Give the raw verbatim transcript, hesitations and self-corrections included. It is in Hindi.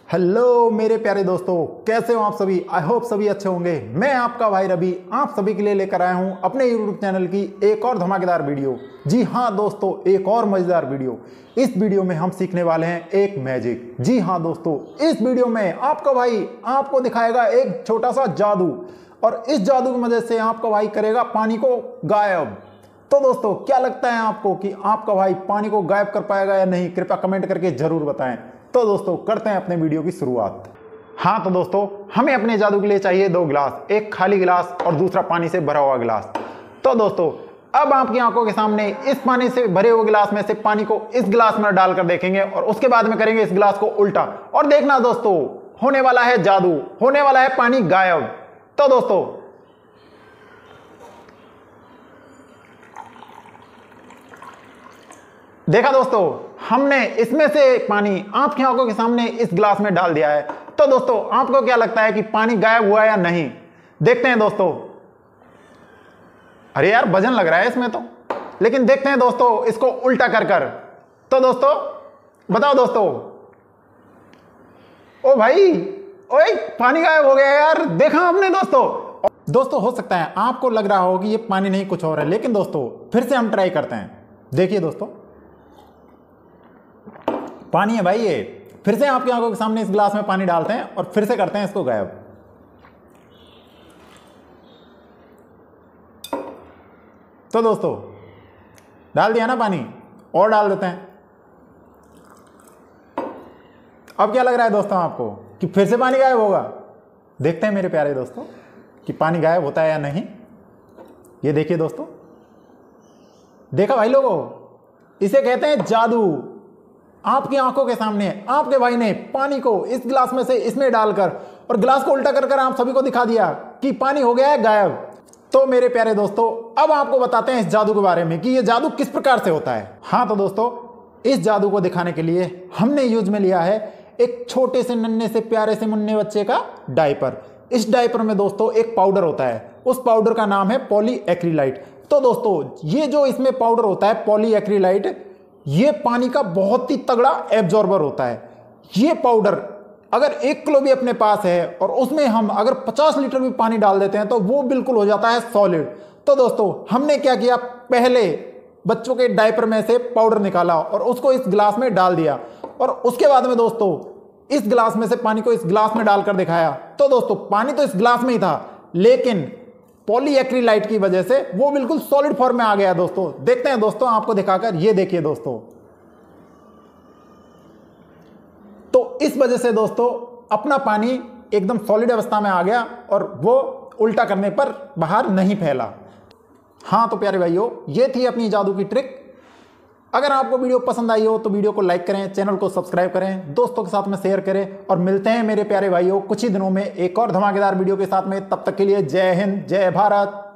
हेलो मेरे प्यारे दोस्तों, कैसे हो आप सभी। आई होप सभी अच्छे होंगे। मैं आपका भाई रवि आप सभी के लिए लेकर आया हूं अपने यूट्यूब चैनल की एक और धमाकेदार वीडियो। जी हाँ दोस्तों, एक और मजेदार वीडियो। इस वीडियो में हम सीखने वाले हैं एक मैजिक। जी हाँ दोस्तों, इस वीडियो में आपका भाई आपको दिखाएगा एक छोटा सा जादू, और इस जादू की मदद से आपका भाई करेगा पानी को गायब। तो दोस्तों, क्या लगता है आपको कि आपका भाई पानी को गायब कर पाएगा या नहीं? कृपया कमेंट करके जरूर बताएं। तो दोस्तों, करते हैं अपने वीडियो की शुरुआत। हाँ तो दोस्तों, हमें अपने जादू के लिए चाहिए दो गिलास, एक खाली गिलास और दूसरा पानी से भरा हुआ गिलास। तो दोस्तों, अब आपकी आंखों के सामने इस पानी से भरे हुए गिलास में से पानी को इस गिलास में डालकर देखेंगे, और उसके बाद में करेंगे इस गिलास को उल्टा, और देखना दोस्तों, होने वाला है जादू, होने वाला है पानी गायब। तो दोस्तों, देखा दोस्तों, हमने इसमें से पानी आपकी आंखों के सामने इस गिलास में डाल दिया है। तो दोस्तों, आपको क्या लगता है कि पानी गायब हुआ या नहीं? देखते हैं दोस्तों। अरे यार, वजन लग रहा है इसमें तो, लेकिन देखते हैं दोस्तों इसको उल्टा कर कर। तो दोस्तों बताओ दोस्तों। ओ भाई, ओए पानी गायब हो गया यार, देखा आपने दोस्तों। दोस्तों, हो सकता है आपको लग रहा हो कि ये पानी नहीं कुछ और है, लेकिन दोस्तों फिर से हम ट्राई करते हैं। देखिए दोस्तों, पानी है भाई ये। फिर से आपकी आंखों के सामने इस गिलास में पानी डालते हैं और फिर से करते हैं इसको गायब। तो दोस्तों, डाल दिया ना पानी, और डाल देते हैं। अब क्या लग रहा है दोस्तों आपको कि फिर से पानी गायब होगा? देखते हैं मेरे प्यारे दोस्तों कि पानी गायब होता है या नहीं। ये देखिए दोस्तों, देखा भाई लोगों, इसे कहते हैं जादू। आपकी आंखों के सामने आपके भाई ने पानी को इस गिलास में से इसमें डालकर और गिलास को उल्टा कर कर आप सभी को दिखा दिया कि पानी हो गया है गायब। तो मेरे प्यारे दोस्तों, अब आपको बताते हैं इस जादू के बारे में कि यह जादू किस प्रकार से होता है। हाँ तो दोस्तों, इस जादू को दिखाने के लिए हमने यूज में लिया है एक छोटे से नन्हे से प्यारे से मुन्ने बच्चे का डायपर। इस डायपर में दोस्तों एक पाउडर होता है, उस पाउडर का नाम है पॉलीएक्रिलाइट। तो दोस्तों, ये जो इसमें पाउडर होता है पॉलीएक्रिलाइट, ये पानी का बहुत ही तगड़ा एब्जॉर्बर होता है। ये पाउडर अगर एक किलो भी अपने पास है और उसमें हम अगर पचास लीटर भी पानी डाल देते हैं तो वो बिल्कुल हो जाता है सॉलिड। तो दोस्तों, हमने क्या किया, पहले बच्चों के डायपर में से पाउडर निकाला और उसको इस गिलास में डाल दिया, और उसके बाद में दोस्तों इस गिलास में से पानी को इस गिलास में डालकर दिखाया। तो दोस्तों, पानी तो इस गिलास में ही था, लेकिन पॉलीएक्रिलाइट की वजह से वो बिल्कुल सॉलिड फॉर्म में आ गया। दोस्तों देखते हैं दोस्तों आपको दिखाकर। ये देखिए दोस्तों, तो इस वजह से दोस्तों अपना पानी एकदम सॉलिड अवस्था में आ गया और वो उल्टा करने पर बाहर नहीं फैला। हाँ तो प्यारे भाइयों, ये थी अपनी जादू की ट्रिक। अगर आपको वीडियो पसंद आई हो तो वीडियो को लाइक करें, चैनल को सब्सक्राइब करें, दोस्तों के साथ में शेयर करें, और मिलते हैं मेरे प्यारे भाइयों कुछ ही दिनों में एक और धमाकेदार वीडियो के साथ में। तब तक के लिए जय हिंद, जय भारत।